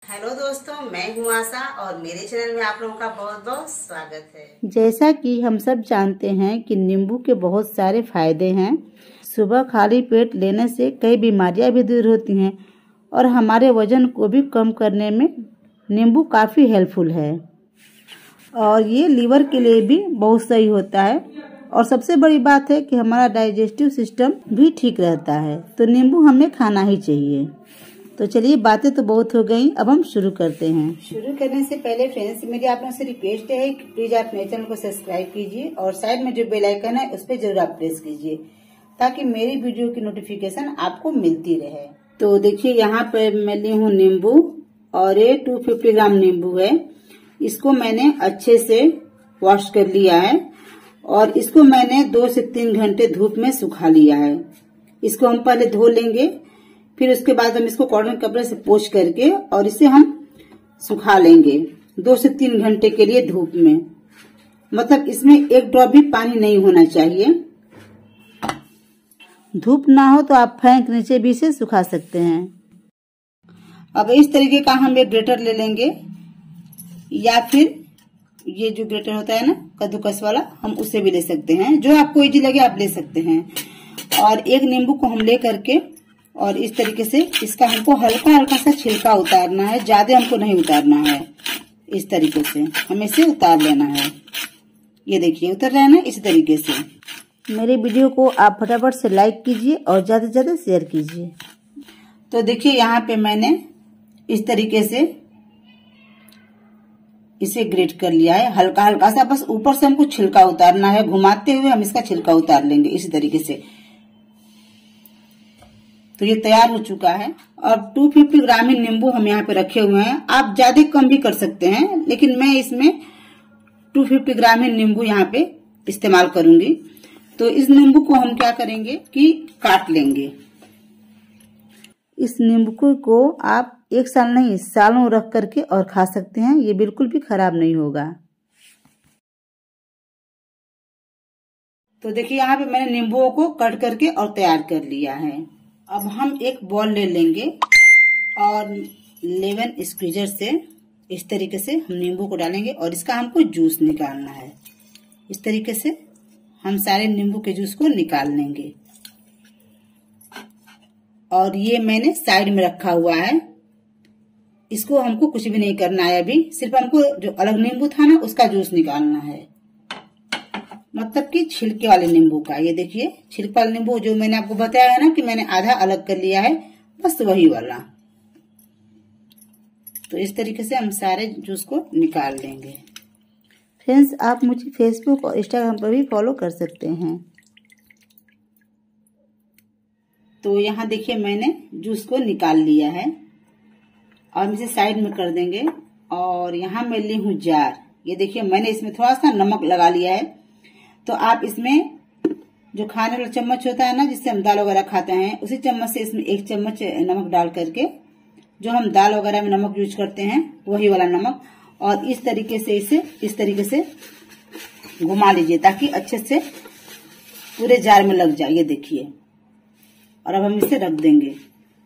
Hello दोस्तों, मैं हूँ आशा और मेरे चैनल में आप लोगों का बहुत बहुत स्वागत है। जैसा कि हम सब जानते हैं कि नींबू के बहुत सारे फायदे हैं। सुबह खाली पेट लेने से कई बीमारियां भी दूर होती हैं और हमारे वजन को भी कम करने में नींबू काफ़ी हेल्पफुल है और ये लीवर के लिए भी बहुत सही होता है। और सबसे बड़ी बात है कि हमारा डाइजेस्टिव सिस्टम भी ठीक रहता है, तो नींबू हमें खाना ही चाहिए। तो चलिए, बातें तो बहुत हो गई, अब हम शुरू करते हैं। शुरू करने से पहले फ्रेंड्स, मेरी आप लोगों से रिक्वेस्ट है कि प्लीज आप मेरे चैनल को सब्सक्राइब कीजिए और साइड में जो बेल आइकन है उस पर जरूर आप प्रेस कीजिए ताकि मेरी वीडियो की नोटिफिकेशन आपको मिलती रहे। तो देखिए, यहाँ पे मैं ली हूँ नींबू और ये 250 ग्राम नींबू है। इसको मैंने अच्छे से वॉश कर लिया है और इसको मैंने 2 से 3 घंटे धूप में सुखा लिया है। इसको हम पहले धो लेंगे, फिर उसके बाद हम इसको कॉटन कपड़े से पोंछ करके और इसे हम सुखा लेंगे 2 से 3 घंटे के लिए धूप में। मतलब इसमें एक ड्रॉप भी पानी नहीं होना चाहिए। धूप ना हो तो आप फैन के नीचे भी इसे सुखा सकते हैं। अब इस तरीके का हम एक ग्रेटर ले लेंगे या फिर ये जो ग्रेटर होता है ना कद्दूकस वाला, हम उसे भी ले सकते हैं। जो आपको इजी लगे आप ले सकते हैं। और एक नींबू को हम ले करके और इस तरीके से इसका हमको हल्का हल्का सा छिलका उतारना है, ज्यादा हमको नहीं उतारना है। इस तरीके से हमें इसे उतार लेना है। ये देखिए उतर रहा है ना, इस तरीके से। मेरे वीडियो को आप फटाफट से लाइक कीजिए और ज्यादा से ज्यादा शेयर कीजिए। तो देखिए, यहाँ पे मैंने इस तरीके से इसे ग्रेट कर लिया है, हल्का हल्का सा। बस ऊपर से हमको छिलका उतारना है, घुमाते हुए हम इसका छिलका उतार लेंगे इसी तरीके से। तो ये तैयार हो चुका है। और 250 ग्राम ही नींबू हम यहाँ पे रखे हुए हैं। आप ज्यादा कम भी कर सकते हैं, लेकिन मैं इसमें 250 ग्राम ही नींबू यहाँ पे इस्तेमाल करूंगी। तो इस नींबू को हम क्या करेंगे कि काट लेंगे। इस नींबू को आप 1 साल नहीं, सालों रख करके और खा सकते हैं। ये बिल्कुल भी खराब नहीं होगा। तो देखिए, यहाँ पे मैंने नींबुओं को कट करके और तैयार कर लिया है। अब हम एक बॉल ले लेंगे और लेमन स्क्वीजर से इस तरीके से हम नींबू को डालेंगे और इसका हमको जूस निकालना है। इस तरीके से हम सारे नींबू के जूस को निकाल लेंगे। और ये मैंने साइड में रखा हुआ है। इसको हमको कुछ भी नहीं करना है अभी, सिर्फ हमको जो अलग नींबू था ना उसका जूस निकालना है। मतलब कि छिलके वाले नींबू का। ये देखिए, छिलके वाले नींबू जो मैंने आपको बताया है ना कि मैंने आधा अलग कर लिया है, बस वही वाला। तो इस तरीके से हम सारे जूस को निकाल लेंगे। फ्रेंड्स, आप मुझे फेसबुक और इंस्टाग्राम पर भी फॉलो कर सकते हैं। तो यहाँ देखिए, मैंने जूस को निकाल लिया है और इसे साइड में कर देंगे। और यहाँ मैं ली हूँ जार। ये देखिए, मैंने इसमें थोड़ा सा नमक लगा लिया है। तो आप इसमें जो खाने वाला चम्मच होता है ना, जिससे हम दाल वगैरह खाते हैं, उसी चम्मच से इसमें 1 चम्मच नमक डाल करके, जो हम दाल वगैरह में नमक यूज करते हैं वही वाला नमक, और इस तरीके से इसे इस तरीके से घुमा लीजिए ताकि अच्छे से पूरे जार में लग जाए। ये देखिए, और अब हम इसे रख देंगे।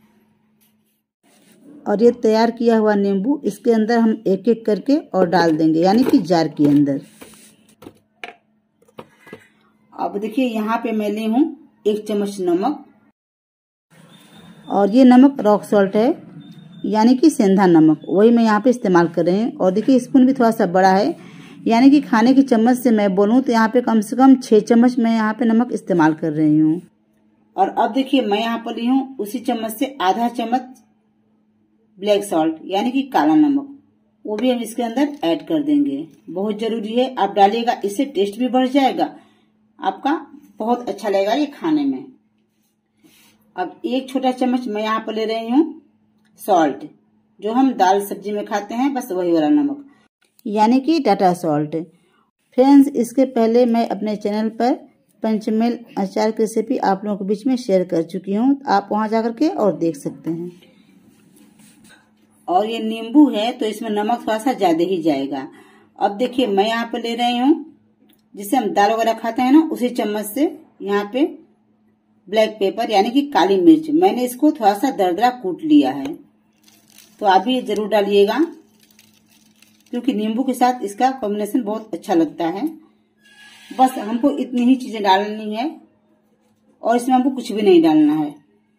और ये तैयार किया हुआ नींबू इसके अंदर हम एक एक करके और डाल देंगे, यानी कि जार के अंदर। अब देखिए, यहाँ पे मैं ली हूँ 1 चम्मच नमक और ये नमक रॉक सॉल्ट है, यानी कि सेंधा नमक, वही मैं यहाँ पे इस्तेमाल कर रही हूँ। और देखिए, स्पून भी थोड़ा सा बड़ा है, यानी कि खाने की चम्मच से मैं बोलूँ तो यहाँ पे कम से कम 6 चम्मच मैं यहाँ पे नमक इस्तेमाल कर रही हूँ। और अब देखिए, मैं यहाँ पर ली हूँ उसी चम्मच से आधा चम्मच ब्लैक सॉल्ट, यानी कि काला नमक, वो भी हम इसके अंदर ऐड कर देंगे। बहुत जरूरी है, आप डालिएगा, इससे टेस्ट भी बढ़ जाएगा, आपका बहुत अच्छा लगेगा ये खाने में। अब 1 छोटा चम्मच मैं यहाँ पर ले रही हूँ सॉल्ट, जो हम दाल सब्जी में खाते हैं, बस वही वाला नमक, यानी कि टाटा सॉल्ट। फ्रेंड्स, इसके पहले मैं अपने चैनल पर पंचमेल अचार की रेसिपी आप लोगों के बीच में शेयर कर चुकी हूँ, आप वहां जाकर के और देख सकते हैं। और ये नींबू है तो इसमें नमक थोड़ा सा ज्यादा ही जाएगा। अब देखिए, मैं यहाँ पे ले रही हूँ, जिससे हम दाल वगैरह खाते हैं ना, उसी चम्मच से यहाँ पे ब्लैक पेपर, यानी कि काली मिर्च, मैंने इसको थोड़ा सा दरदरा कूट लिया है। तो आप भी जरूर डालिएगा, क्योंकि नींबू के साथ इसका कॉम्बिनेशन बहुत अच्छा लगता है। बस हमको इतनी ही चीजें डालनी है और इसमें हमको कुछ भी नहीं डालना है।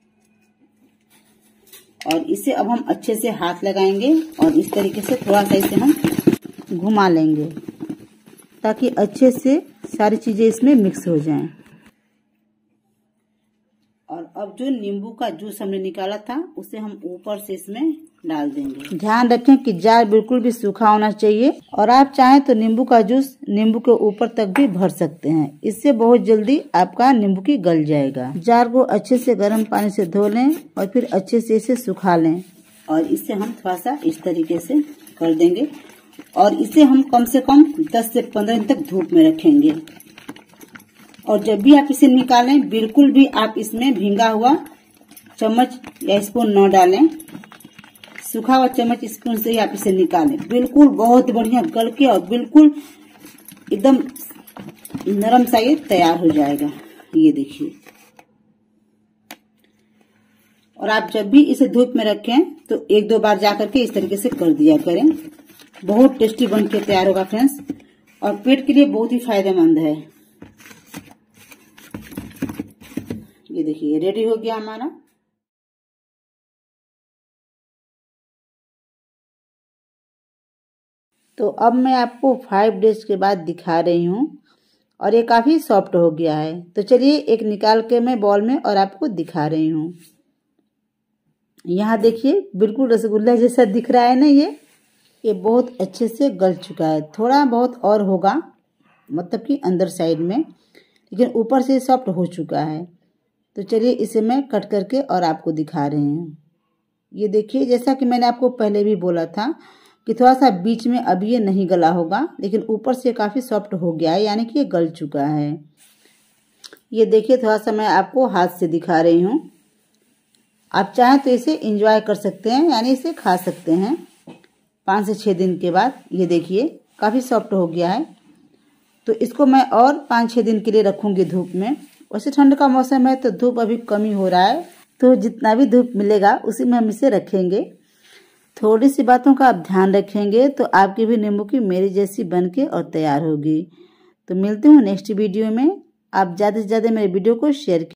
और इसे अब हम अच्छे से हाथ लगाएंगे और इस तरीके से थोड़ा सा इसे हम घुमा लेंगे ताकि अच्छे से सारी चीजें इसमें मिक्स हो जाएं। और अब जो नींबू का जूस हमने निकाला था उसे हम ऊपर से इसमें डाल देंगे। ध्यान रखें कि जार बिल्कुल भी सूखा होना चाहिए और आप चाहें तो नींबू का जूस नींबू के ऊपर तक भी भर सकते हैं। इससे बहुत जल्दी आपका नींबू की गल जाएगा। जार को अच्छे से गर्म पानी से धो लें और फिर अच्छे से इसे सुखा लें और इसे हम थोड़ा सा इस तरीके से कर देंगे और इसे हम कम से कम 10 से 15 दिन तक धूप में रखेंगे। और जब भी आप इसे निकालें बिल्कुल भी आप इसमें भींगा हुआ चम्मच या स्पून न डालें। सूखा हुआ चम्मच स्पून से ही आप इसे निकालें। बिल्कुल बहुत बढ़िया गल के और बिल्कुल एकदम नरम सा ये तैयार हो जाएगा। ये देखिए। और आप जब भी इसे धूप में रखें तो 1-2 बार जा करके इस तरीके से कर दिया करें। बहुत टेस्टी बन के तैयार होगा फ्रेंड्स और पेट के लिए बहुत ही फायदेमंद है। ये देखिए रेडी हो गया हमारा। तो अब मैं आपको 5 डेज के बाद दिखा रही हूँ और ये काफी सॉफ्ट हो गया है। तो चलिए एक निकाल के मैं बॉल में और आपको दिखा रही हूँ। यहाँ देखिए बिल्कुल रसगुल्ला जैसा दिख रहा है ना। ये बहुत अच्छे से गल चुका है। थोड़ा बहुत और होगा, मतलब कि अंदर साइड में, लेकिन ऊपर से सॉफ्ट हो चुका है। तो चलिए इसे मैं कट करके और आपको दिखा रही हूँ। ये देखिए, जैसा कि मैंने आपको पहले भी बोला था कि थोड़ा सा बीच में अभी ये नहीं गला होगा, लेकिन ऊपर से काफ़ी सॉफ्ट हो गया है, यानी कि ये गल चुका है। ये देखिए थोड़ा सा मैं आपको हाथ से दिखा रही हूँ। आप चाहें तो इसे एंजॉय कर सकते हैं, यानी इसे खा सकते हैं 5 से 6 दिन के बाद। ये देखिए काफ़ी सॉफ्ट हो गया है। तो इसको मैं और 5-6 दिन के लिए रखूँगी धूप में। वैसे ठंड का मौसम है तो धूप अभी कम ही हो रहा है, तो जितना भी धूप मिलेगा उसी में हम इसे रखेंगे। थोड़ी सी बातों का आप ध्यान रखेंगे तो आपकी भी नींबू की मेरी जैसी बनके और तैयार होगी। तो मिलती हूँ नेक्स्ट वीडियो में। आप ज़्यादा से ज़्यादा मेरे वीडियो को शेयर